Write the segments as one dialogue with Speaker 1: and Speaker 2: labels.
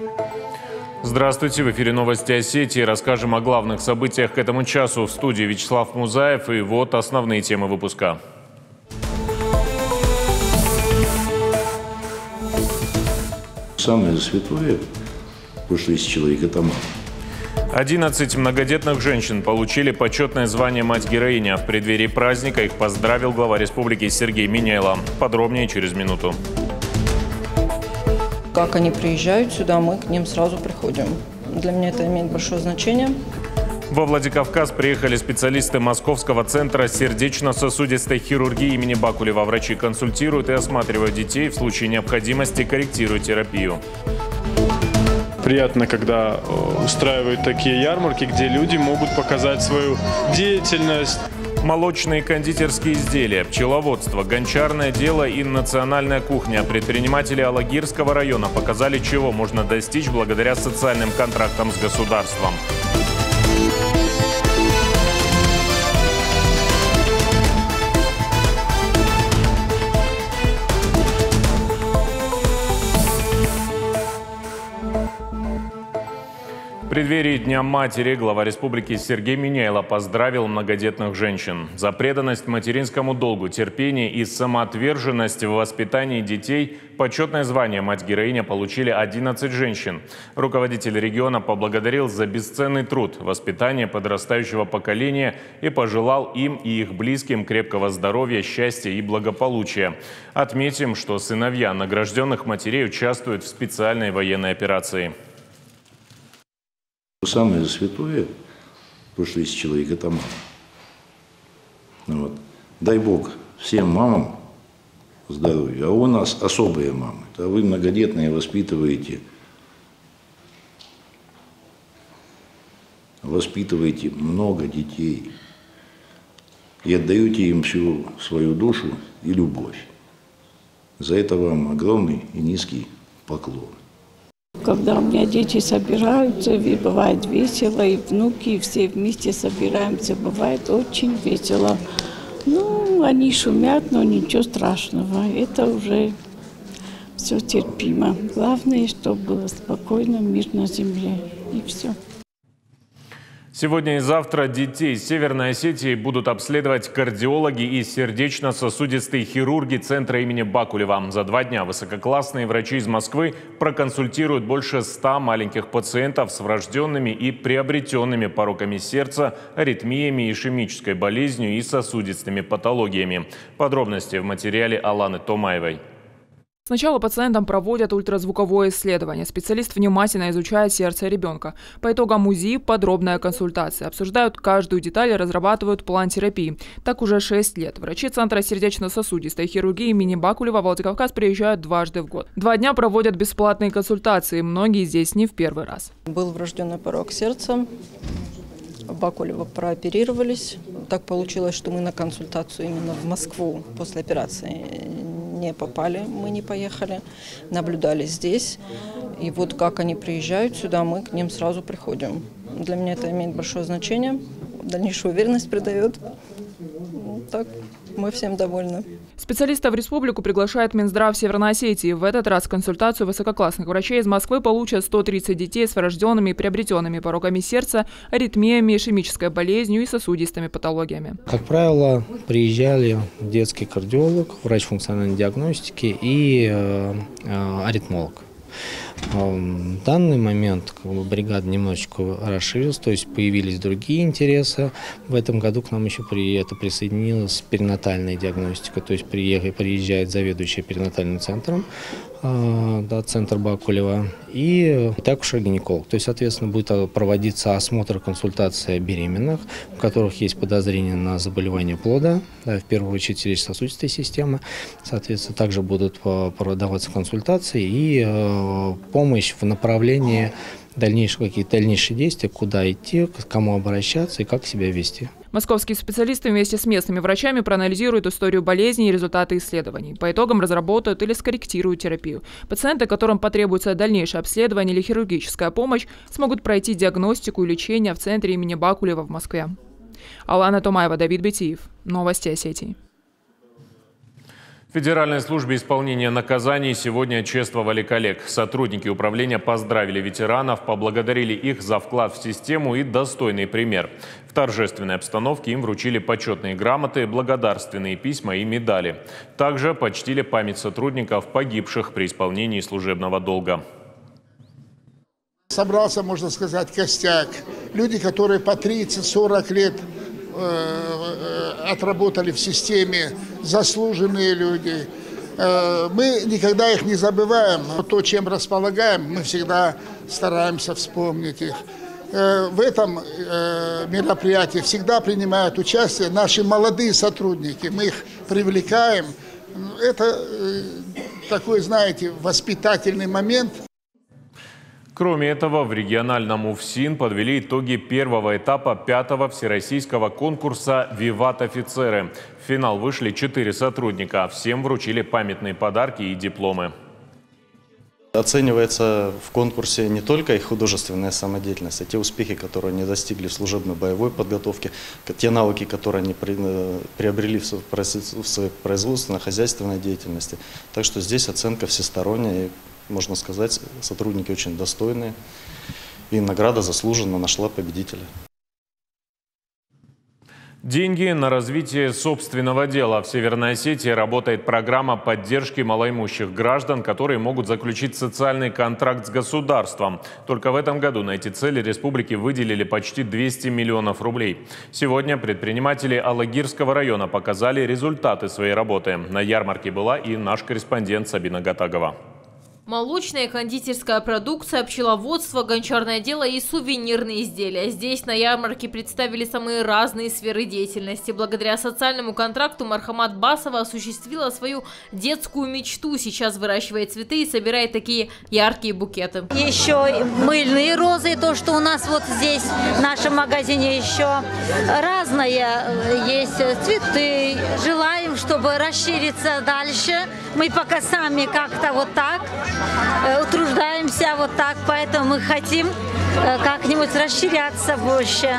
Speaker 1: Здравствуйте, в эфире новости Осетии. Расскажем о главных событиях к этому часу. В студии Вячеслав Музаев, и вот основные темы выпуска.
Speaker 2: Самое святое, потому что есть человек, это мама.
Speaker 1: 11 многодетных женщин получили почетное звание «Мать-героиня». В преддверии праздника их поздравил глава республики Сергей Миняйло. Подробнее через минуту.
Speaker 3: Как они приезжают сюда, мы к ним сразу приходим. Для меня это имеет большое значение.
Speaker 1: Во Владикавказ приехали специалисты Московского центра сердечно-сосудистой хирургии имени Бакулева. Врачи консультируют и осматривают детей, в случае необходимости корректируют терапию.
Speaker 4: Приятно, когда устраивают такие ярмарки, где люди могут показать свою деятельность.
Speaker 1: Молочные и кондитерские изделия, пчеловодство, гончарное дело и национальная кухня. Предприниматели Алагирского района показали, чего можно достичь благодаря социальным контрактам с государством. В преддверии Дня матери глава республики Сергей Миняйло поздравил многодетных женщин. За преданность материнскому долгу, терпение и самоотверженность в воспитании детей почетное звание «Мать-героиня» получили 11 женщин. Руководитель региона поблагодарил за бесценный труд, воспитание подрастающего поколения и пожелал им и их близким крепкого здоровья, счастья и благополучия. Отметим, что сыновья награжденных матерей участвуют в специальной военной операции.
Speaker 2: Самое святое, потому что есть человек, это мама. Вот. Дай Бог всем мамам здоровья. А у нас особые мамы. А вы многодетные воспитываете много детей. И отдаете им всю свою душу и любовь. За это вам огромный и низкий поклон.
Speaker 5: Когда у меня дети собираются, и бывает весело, и внуки, и все вместе собираемся, бывает очень весело. Ну, они шумят, но ничего страшного, это уже все терпимо. Главное, чтобы было спокойно, мир на земле, и все.
Speaker 1: Сегодня и завтра детей Северной Осетии будут обследовать кардиологи и сердечно-сосудистые хирурги Центра имени Бакулева. За 2 дня высококлассные врачи из Москвы проконсультируют больше 100 маленьких пациентов с врожденными и приобретенными пороками сердца, аритмиями, ишемической болезнью и сосудистыми патологиями. Подробности в материале Аланы Томаевой.
Speaker 6: Сначала пациентам проводят ультразвуковое исследование. Специалист внимательно изучает сердце ребенка. По итогам УЗИ подробная консультация. Обсуждают каждую деталь и разрабатывают план терапии. Так уже 6 лет. Врачи Центра сердечно-сосудистой хирургии имени Бакулева в Владикавказ приезжают дважды в год. 2 дня проводят бесплатные консультации. Многие здесь не в первый раз.
Speaker 3: Был врожденный порок сердца. Бакулева прооперировались. Так получилось, что мы на консультацию именно в Москву после операции не попали, мы не поехали, наблюдали здесь. И вот как они приезжают сюда, мы к ним сразу приходим. Для меня это имеет большое значение, дальнейшую уверенность придает. Так, мы всем довольны.
Speaker 6: Специалистов в республику приглашает Минздрав Северной Осетии. В этот раз консультацию высококлассных врачей из Москвы получат 130 детей с врожденными и приобретенными пороками сердца, аритмиями, ишемической болезнью и сосудистыми патологиями.
Speaker 7: Как правило, приезжали детский кардиолог, врач функциональной диагностики и аритмолог. В данный момент бригада немножечко расширилась, то есть появились другие интересы. В этом году к нам еще присоединилась перинатальная диагностика, то есть приезжает заведующий перинатальным центром, центр Бакулева, и акушер-гинеколог. То есть, соответственно, будет проводиться осмотр, консультация беременных, у которых есть подозрение на заболевание плода, в первую очередь сердечно-сосудистой системы. Соответственно, также будут продаваться консультации и помощь в направлении какие-то дальнейшие действия, куда идти, к кому обращаться и как себя вести.
Speaker 6: Московские специалисты вместе с местными врачами проанализируют историю болезни и результаты исследований. По итогам разработают или скорректируют терапию. Пациенты, которым потребуется дальнейшее обследование или хирургическая помощь, смогут пройти диагностику и лечение в Центре имени Бакулева в Москве. Алана Томаева, Давид Бетиев. Новости Осетии.
Speaker 1: Федеральной службе исполнения наказаний сегодня чествовали коллег. Сотрудники управления поздравили ветеранов, поблагодарили их за вклад в систему и достойный пример. В торжественной обстановке им вручили почетные грамоты, благодарственные письма и медали. Также почтили память сотрудников, погибших при исполнении служебного долга.
Speaker 8: Собрался, можно сказать, костяк. Люди, которые по 30-40 лет отработали в системе, заслуженные люди. Мы никогда их не забываем. То, чем располагаем, мы всегда стараемся вспомнить их. В этом мероприятии всегда принимают участие наши молодые сотрудники. Мы их привлекаем. Это такой, знаете, воспитательный момент.
Speaker 1: Кроме этого, в региональном УФСИН подвели итоги первого этапа 5-го всероссийского конкурса «Виват офицеры». В финал вышли 4 сотрудника. Всем вручили памятные подарки и дипломы.
Speaker 9: Оценивается в конкурсе не только их художественная самодеятельность, а те успехи, которые они достигли в служебной боевой подготовке, те навыки, которые они приобрели в своей производственно-хозяйственной деятельности. Так что здесь оценка всесторонняя. Можно сказать, сотрудники очень достойные, и награда заслуженно нашла победителя.
Speaker 1: Деньги на развитие собственного дела. В Северной Осетии работает программа поддержки малоимущих граждан, которые могут заключить социальный контракт с государством. Только в этом году на эти цели республики выделили почти 200 миллионов рублей. Сегодня предприниматели Алагирского района показали результаты своей работы. На ярмарке была и наш корреспондент Сабина Гатагова.
Speaker 10: Молочная и кондитерская продукция, пчеловодство, гончарное дело и сувенирные изделия. Здесь на ярмарке представили самые разные сферы деятельности. Благодаря социальному контракту Мархамат Басова осуществила свою детскую мечту. Сейчас выращивает цветы и собирает такие яркие букеты.
Speaker 11: Еще мыльные розы, то, что у нас вот здесь в нашем магазине еще разное есть. Цветы. Желаем, чтобы расшириться дальше. Мы пока сами как-то вот так утруждаемся вот так, поэтому мы хотим как-нибудь расширяться больше.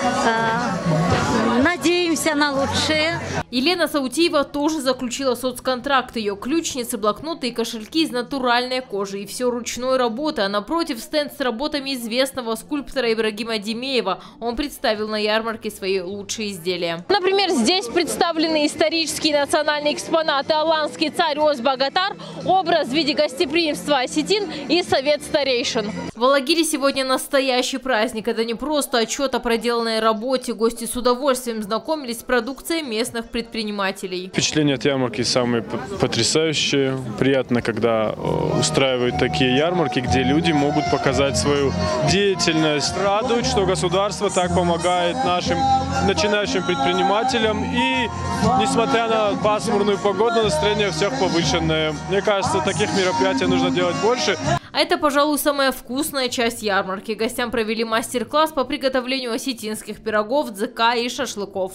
Speaker 11: Надеемся на лучшее.
Speaker 10: Елена Саутиева тоже заключила соцконтракт. Ее ключницы, блокноты и кошельки из натуральной кожи. И все ручной работы. А напротив стенд с работами известного скульптора Ибрагима Демеева. Он представил на ярмарке свои лучшие изделия. Например, здесь представлены исторические национальные экспонаты. Аланский царь Ос-Богатар, образ в виде гостеприимства осетин и совет старейшин. В Алагире сегодня настоящий праздник. Это не просто отчет о проделанной работе. Гости с удовольствием знакомились с продукцией местных предпринимателей.
Speaker 4: Впечатления от ярмарки самые потрясающие. Приятно, когда устраивают такие ярмарки, где люди могут показать свою деятельность. Радует, что государство так помогает нашим начинающим предпринимателям. И, несмотря на пасмурную погоду, настроение у всех повышенное. Мне кажется, таких мероприятий нужно делать больше.
Speaker 10: А это, пожалуй, самая вкусная часть ярмарки. Гостям провели мастер-класс по приготовлению осетинских пирогов, дзыка и шашлыков.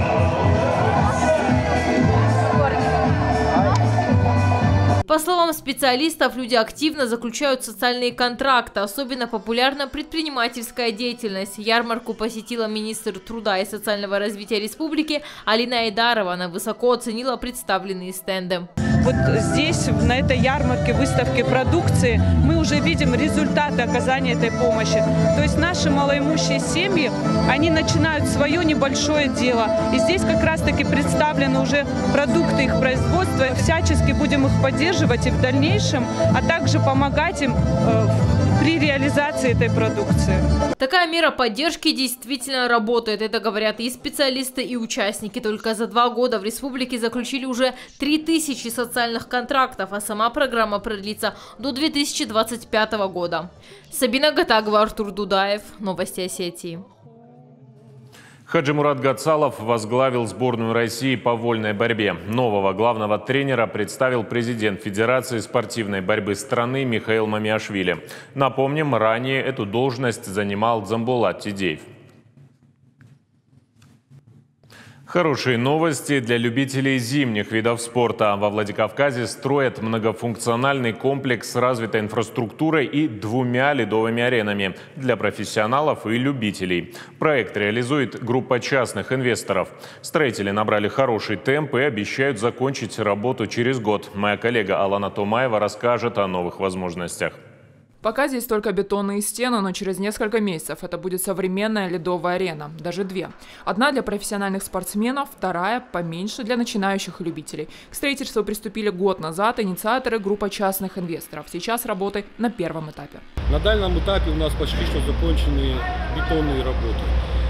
Speaker 10: По словам специалистов, люди активно заключают социальные контракты. Особенно популярна предпринимательская деятельность. Ярмарку посетила министр труда и социального развития республики Алина Айдарова. Она высоко оценила представленные стенды.
Speaker 12: Вот здесь, на этой ярмарке, выставке продукции, мы уже видим результаты оказания этой помощи. То есть наши малоимущие семьи, они начинают свое небольшое дело. И здесь как раз-таки представлены уже продукты их производства. Всячески будем их поддерживать и в дальнейшем, а также помогать им при реализации этой продукции.
Speaker 10: Такая мера поддержки действительно работает. Это говорят и специалисты, и участники. Только за 2 года в республике заключили уже 3000 социальных контрактов, а сама программа продлится до 2025 года. Сабина Гатагова, Артур Дудаев. Новости Осетии.
Speaker 1: Хаджимурат Гацалов возглавил сборную России по вольной борьбе. Нового главного тренера представил президент Федерации спортивной борьбы страны Михаил Мамиашвили. Напомним, ранее эту должность занимал Дзамбулат Тидеев. Хорошие новости для любителей зимних видов спорта. Во Владикавказе строят многофункциональный комплекс с развитой инфраструктурой и 2 ледовыми аренами для профессионалов и любителей. Проект реализует группа частных инвесторов. Строители набрали хороший темп и обещают закончить работу через год. Моя коллега Алана Томаева расскажет о новых возможностях.
Speaker 6: Пока здесь только бетонные стены, но через несколько месяцев это будет современная ледовая арена, даже 2. Одна для профессиональных спортсменов, вторая поменьше для начинающих любителей. К строительству приступили год назад инициаторы группа частных инвесторов. Сейчас работы на первом этапе.
Speaker 13: На данном этапе у нас почти что закончены бетонные работы.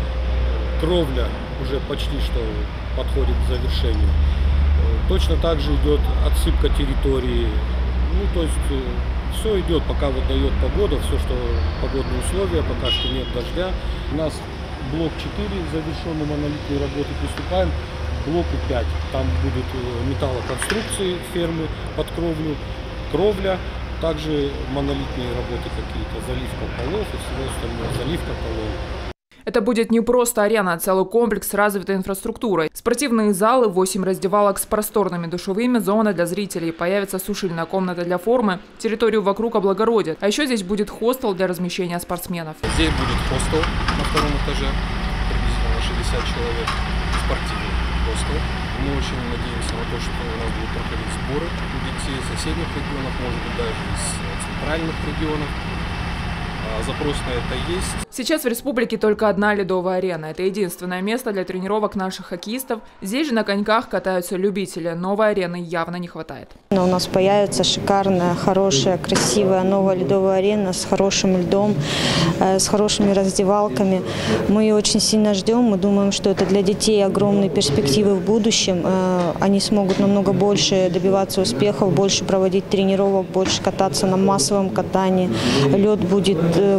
Speaker 13: Кровля уже почти что подходит к завершению. Точно так же идет отсыпка территории. То есть все идет, пока вот дает погода, все, что погодные условия, пока что нет дождя. У нас блок 4 завершенный монолитные работы, приступаем к блоку 5. Там будут металлоконструкции фермы под кровлю, кровля, также монолитные работы какие-то, заливка полов и всего остального, заливка полов.
Speaker 6: Это будет не просто арена, а целый комплекс с развитой инфраструктурой. Спортивные залы, 8 раздевалок с просторными душевыми, зоны для зрителей. Появится сушильная комната для формы, территорию вокруг облагородят. А еще здесь будет хостел для размещения спортсменов.
Speaker 14: Здесь будет хостел на 2-м этаже, приблизительно 60 человек, спортивный хостел. Мы очень надеемся на то, что у нас будут проходить сборы у детей из соседних регионов, может быть даже из центральных регионов. Запрос на это есть.
Speaker 6: Сейчас в республике только одна ледовая арена. Это единственное место для тренировок наших хоккеистов. Здесь же на коньках катаются любители. Новой арены явно не хватает.
Speaker 15: У нас появится шикарная, хорошая, красивая новая ледовая арена с хорошим льдом, с хорошими раздевалками. Мы ее очень сильно ждем. Мы думаем, что это для детей огромные перспективы в будущем. Они смогут намного больше добиваться успехов, больше проводить тренировок, больше кататься на массовом катании. Лед будет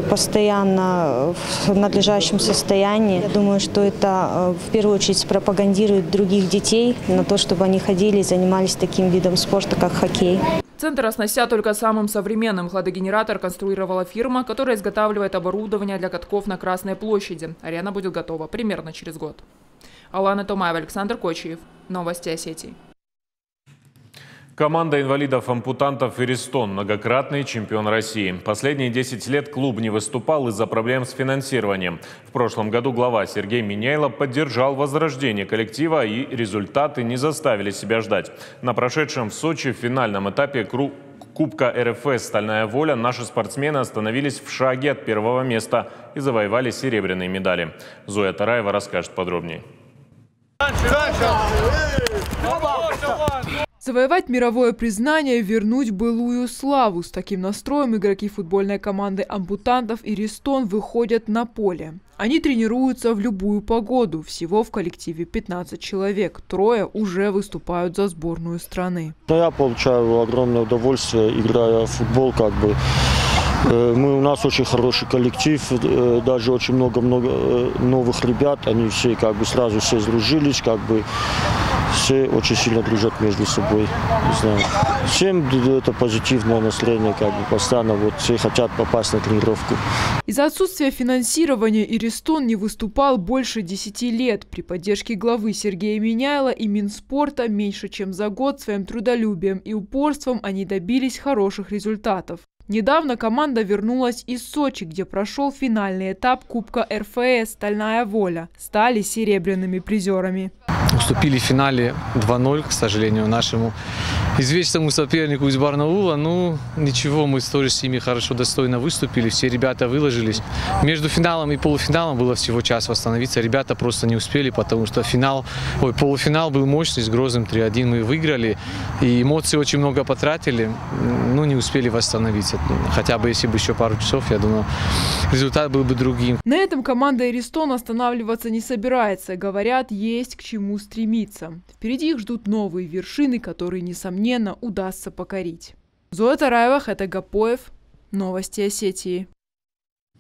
Speaker 15: постоянно в надлежащем состоянии. Я думаю, что это в первую очередь пропагандирует других детей на то, чтобы они ходили и занимались таким видом спорта, как хоккей.
Speaker 6: Центр оснастя только самым современным. Хладогенератор конструировала фирма, которая изготавливает оборудование для катков на Красной площади. Арена будет готова примерно через год. Алана Томаева, Александр Кочиев. Новости Осетии.
Speaker 1: Команда инвалидов-ампутантов «Иристон» – многократный чемпион России. Последние 10 лет клуб не выступал из-за проблем с финансированием. В прошлом году глава Сергей Миняйло поддержал возрождение коллектива, и результаты не заставили себя ждать. На прошедшем в Сочи финальном этапе Кубка РФС «Стальная воля» наши спортсмены остановились в шаге от первого места и завоевали серебряные медали. Зоя Тараева расскажет подробнее.
Speaker 16: Завоевать мировое признание, вернуть былую славу. С таким настроем игроки футбольной команды ампутантов «Иристон» выходят на поле. Они тренируются в любую погоду. Всего в коллективе 15 человек. 3 уже выступают за сборную страны.
Speaker 17: Я получаю огромное удовольствие, играя в футбол, у нас очень хороший коллектив, даже очень много новых ребят. Они все сразу все сдружились, все очень сильно дружат между собой. Не знаю. Всем это позитивное настроение, постоянно все хотят попасть на тренировку.
Speaker 16: Из-за отсутствия финансирования «Иристон» не выступал больше 10 лет. При поддержке главы Сергея Миняйла и Минспорта меньше чем за год своим трудолюбием и упорством они добились хороших результатов. Недавно команда вернулась из Сочи, где прошел финальный этап Кубка РФС «Стальная воля». Стали серебряными призерами.
Speaker 18: Уступили в финале 2-0, к сожалению, нашему известному сопернику из Барнаула. Ничего, мы тоже с ними хорошо, достойно выступили, все ребята выложились. Между финалом и полуфиналом было всего час восстановиться. Ребята просто не успели, потому что полуфинал был мощный, с Грозным 3-1 мы выиграли. И эмоций очень много потратили, но не успели восстановиться. Хотя бы если бы еще пару часов, я думаю, результат был бы другим.
Speaker 16: На этом команда «Иристон» останавливаться не собирается. Говорят, есть к чему стремиться. Впереди их ждут новые вершины, которые, несомненно, удастся покорить. Зоя Тараева, Хета Гапоев. Новости Осетии.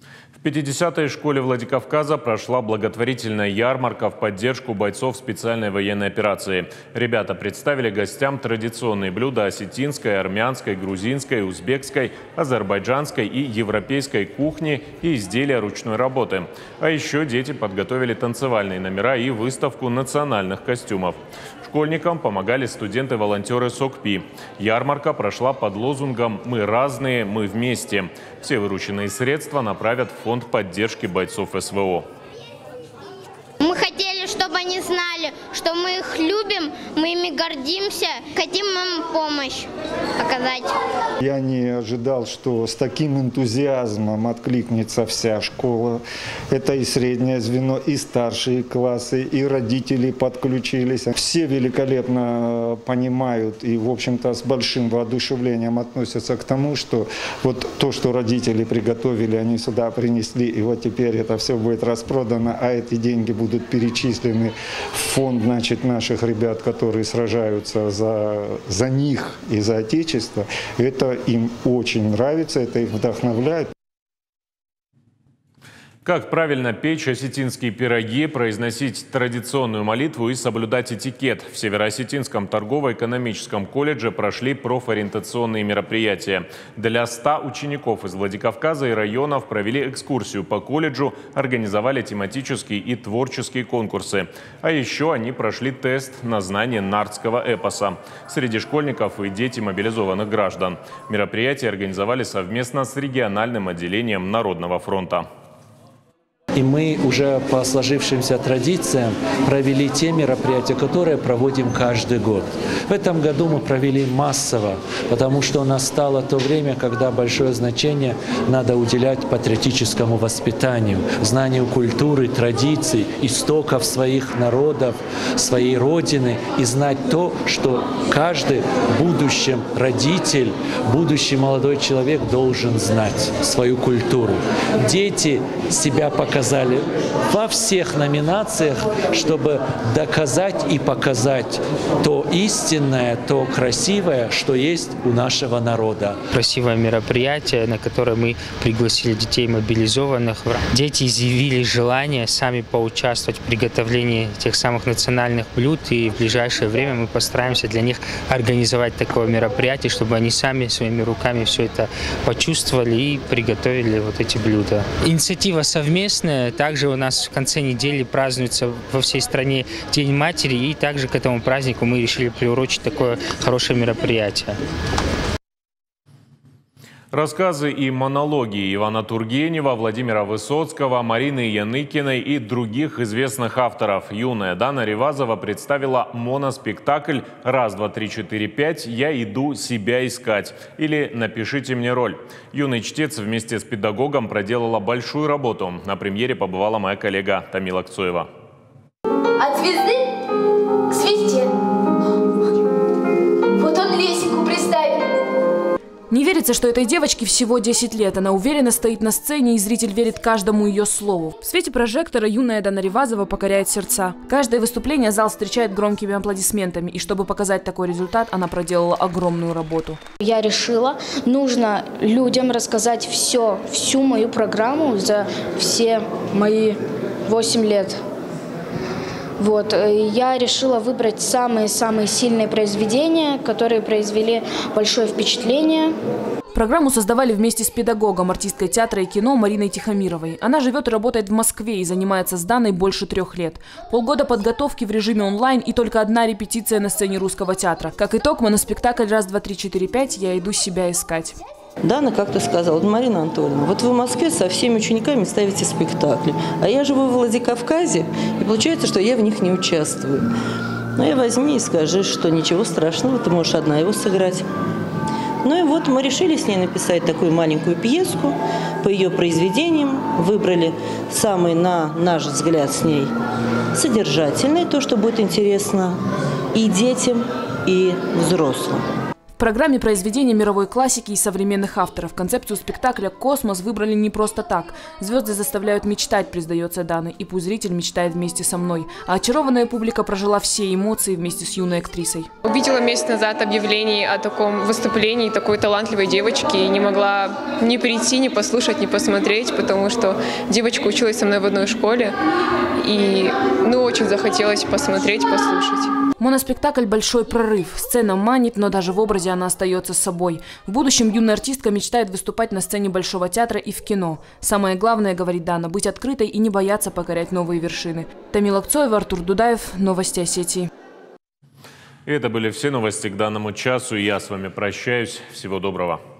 Speaker 1: В 50-й школе Владикавказа прошла благотворительная ярмарка в поддержку бойцов специальной военной операции. Ребята представили гостям традиционные блюда осетинской, армянской, грузинской, узбекской, азербайджанской и европейской кухни и изделия ручной работы. А еще дети подготовили танцевальные номера и выставку национальных костюмов. Школьникам помогали студенты-волонтеры СОКПИ. Ярмарка прошла под лозунгом «Мы разные, мы вместе». Все вырученные средства направят в фонд поддержки бойцов СВО.
Speaker 19: Мы хотели, чтобы они знали, что мы их любим, мы ими гордимся, хотим им помощь оказать.
Speaker 20: Я не ожидал, что с таким энтузиазмом откликнется вся школа. Это и среднее звено, и старшие классы, и родители подключились. Все великолепно понимают и, в общем-то, с большим воодушевлением относятся к тому, что вот то, что родители приготовили, они сюда принесли, и вот теперь это все будет распродано, а эти деньги будут перечислены в фонд, значит, наших ребят, которые сражаются за них и за Отечество. Это им очень нравится, это их вдохновляет.
Speaker 1: Как правильно печь осетинские пироги, произносить традиционную молитву и соблюдать этикет. В Североосетинском торгово-экономическом колледже прошли профориентационные мероприятия. Для 100 учеников из Владикавказа и районов провели экскурсию по колледжу, организовали тематические и творческие конкурсы. А еще они прошли тест на знание нардского эпоса. Среди школьников и дети мобилизованных граждан. Мероприятие организовали совместно с региональным отделением Народного фронта.
Speaker 21: И мы уже по сложившимся традициям провели те мероприятия, которые проводим каждый год. В этом году мы провели массово, потому что настало то время, когда большое значение надо уделять патриотическому воспитанию, знанию культуры, традиций, истоков своих народов, своей родины и знать то, что каждый в будущем родитель, будущий молодой человек должен знать свою культуру. Дети себя показали во всех номинациях, чтобы доказать и показать то истинное, то красивое, что есть у нашего народа.
Speaker 22: Красивое мероприятие, на которое мы пригласили детей мобилизованных. Дети изъявили желание сами поучаствовать в приготовлении тех самых национальных блюд, и в ближайшее время мы постараемся для них организовать такое мероприятие, чтобы они сами своими руками все это почувствовали и приготовили вот эти блюда. Инициатива совместная. Также у нас в конце недели празднуется во всей стране День матери, и также к этому празднику мы решили приурочить такое хорошее мероприятие.
Speaker 1: Рассказы и монологи Ивана Тургенева, Владимира Высоцкого, Марины Яныкиной и других известных авторов. Юная Дана Ревазова представила моноспектакль «Раз, два, три, четыре, пять. Я иду себя искать» или «Напишите мне роль». Юный чтец вместе с педагогом проделала большую работу. На премьере побывала моя коллега Тамила Кцоева.
Speaker 23: От звезды к звезде. Вот он лесенку приставил.
Speaker 24: Не верится, что этой девочке всего 10 лет. Она уверенно стоит на сцене, и зритель верит каждому ее слову. В свете прожектора юная Дана Ревазова покоряет сердца. Каждое выступление зал встречает громкими аплодисментами. И чтобы показать такой результат, она проделала огромную работу.
Speaker 25: Я решила, нужно людям рассказать всю мою программу за все мои 8 лет. Вот. Я решила выбрать самые-самые сильные произведения, которые произвели большое впечатление.
Speaker 24: Программу создавали вместе с педагогом, артисткой театра и кино Мариной Тихомировой. Она живет и работает в Москве и занимается с Даной больше 3 лет. Полгода подготовки в режиме онлайн и только одна репетиция на сцене Русского театра. Как итог, моноспектакль «Раз, два, три, четыре, пять. Я иду себя искать».
Speaker 26: Дана как-то сказала: Марина Анатольевна, вот вы в Москве со всеми учениками ставите спектакли, а я живу в Владикавказе, и получается, что я в них не участвую. Ну и возьми и скажи, что ничего страшного, ты можешь одна его сыграть. Ну и вот мы решили с ней написать такую маленькую пьеску по ее произведениям, выбрали самый, на наш взгляд, с ней содержательный, то, что будет интересно и детям, и взрослым.
Speaker 24: В программе произведения мировой классики и современных авторов. Концепцию спектакля «Космос» выбрали не просто так. Звезды заставляют мечтать, признается Дана, и пусть зритель мечтает вместе со мной. А очарованная публика прожила все эмоции вместе с юной актрисой.
Speaker 2: Увидела месяц назад объявление о таком выступлении такой талантливой девочки и не могла ни прийти, ни послушать, ни посмотреть, потому что девочка училась со мной в одной школе, и очень захотелось посмотреть, послушать.
Speaker 24: Моноспектакль «Большой прорыв». Сцена манит, но даже в образе она остается с собой. В будущем юная артистка мечтает выступать на сцене Большого театра и в кино. Самое главное, говорит Дана, быть открытой и не бояться покорять новые вершины. Тамила Акцоева, Артур Дудаев. Новости Осетии.
Speaker 1: И это были все новости к данному часу. Я с вами прощаюсь. Всего доброго.